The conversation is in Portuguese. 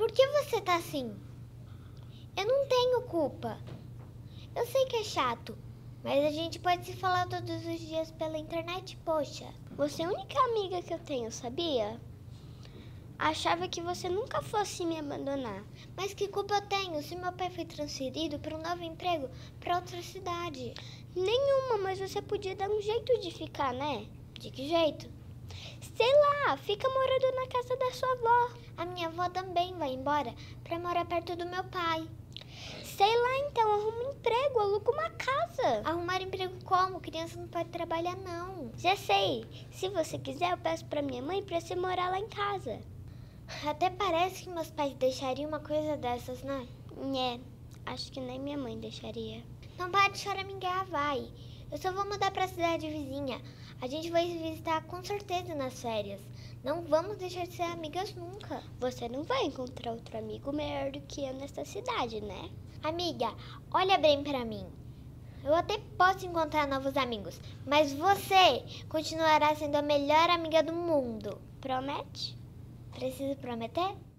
Por que você tá assim? Eu não tenho culpa. Eu sei que é chato, mas a gente pode se falar todos os dias pela internet, poxa. Você é a única amiga que eu tenho, sabia? Achava que você nunca fosse me abandonar. Mas que culpa eu tenho se meu pai foi transferido para um novo emprego para outra cidade? Nenhuma, mas você podia dar um jeito de ficar, né? De que jeito? Sei lá, fica morando na casa da sua avó. A minha avó também vai embora para morar perto do meu pai. Sei lá, então, arruma um emprego, aluga uma casa. Arrumar emprego como? Criança não pode trabalhar, não. Já sei. Se você quiser, eu peço pra minha mãe pra você morar lá em casa. Até parece que meus pais deixariam uma coisa dessas, né? Acho que nem minha mãe deixaria. Não para de choramingar, vai. Eu só vou mudar pra cidade vizinha. A gente vai se visitar com certeza nas férias. Não vamos deixar de ser amigas nunca. Você não vai encontrar outro amigo melhor do que eu nessa cidade, né? Amiga, olha bem pra mim. Eu até posso encontrar novos amigos, mas você continuará sendo a melhor amiga do mundo. Promete? Preciso prometer?